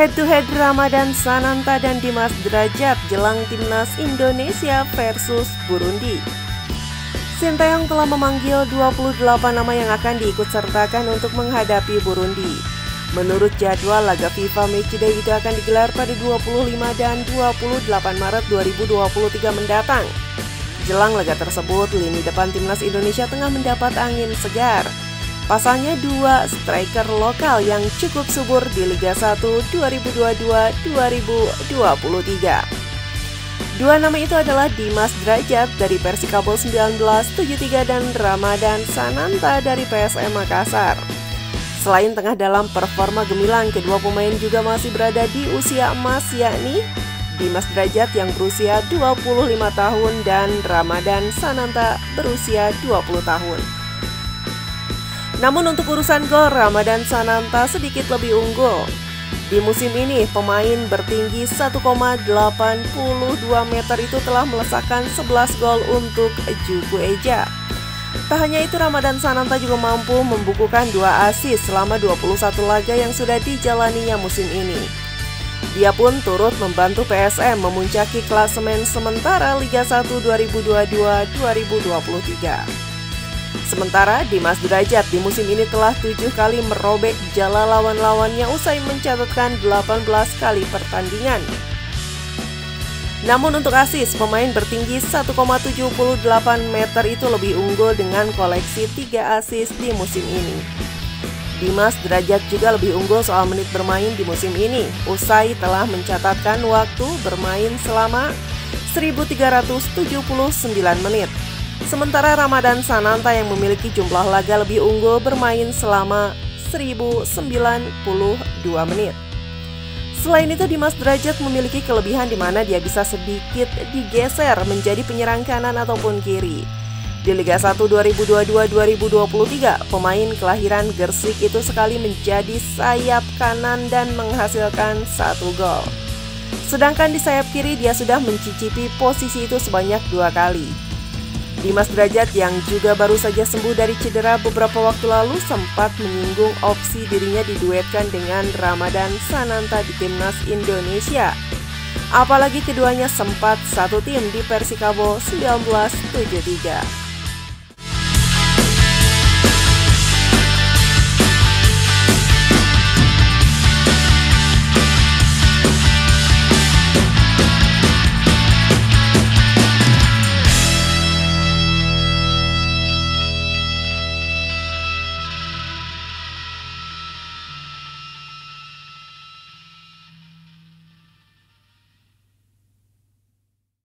Head to head Ramadan Sananta dan Dimas Derajat jelang timnas Indonesia versus Burundi. Sinteyong telah memanggil 28 nama yang akan diikutsertakan untuk menghadapi Burundi. Menurut jadwal, laga FIFA Matchday itu akan digelar pada 25 dan 28 Maret 2023 mendatang. Jelang laga tersebut, lini depan timnas Indonesia tengah mendapat angin segar. Pasalnya dua striker lokal yang cukup subur di Liga 1 2022-2023. Dua nama itu adalah Dimas Derajat dari Persikabo 1973 dan Ramadan Sananta dari PSM Makassar. Selain tengah dalam performa gemilang, kedua pemain juga masih berada di usia emas, yakni Dimas Derajat yang berusia 25 tahun dan Ramadan Sananta berusia 20 tahun. Namun untuk urusan gol, Ramadan Sananta sedikit lebih unggul. Di musim ini, pemain bertinggi 1,82 meter itu telah melesakkan 11 gol untuk Juku Eja. Tak hanya itu, Ramadan Sananta juga mampu membukukan 2 assist selama 21 laga yang sudah dijalaninya musim ini. Dia pun turut membantu PSM memuncaki klasemen sementara Liga 1 2022-2023. Sementara Dimas Derajat di musim ini telah 7 kali merobek jala lawan-lawannya usai mencatatkan 18 kali pertandingan. Namun untuk assist, pemain bertinggi 1,78 meter itu lebih unggul dengan koleksi 3 assist di musim ini. Dimas Derajat juga lebih unggul soal menit bermain di musim ini, usai telah mencatatkan waktu bermain selama 1.379 menit. Sementara Ramadan Sananta yang memiliki jumlah laga lebih unggul bermain selama 1.092 menit. Selain itu, Dimas Derajat memiliki kelebihan di mana dia bisa sedikit digeser menjadi penyerang kanan ataupun kiri. Di Liga 1 2022-2023, pemain kelahiran Gersik itu sekali menjadi sayap kanan dan menghasilkan 1 gol. Sedangkan di sayap kiri dia sudah mencicipi posisi itu sebanyak 2 kali. Dimas Derajat yang juga baru saja sembuh dari cedera beberapa waktu lalu sempat menyinggung opsi dirinya diduetkan dengan Ramadan Sananta di timnas Indonesia. Apalagi keduanya sempat satu tim di Persikabo 1973.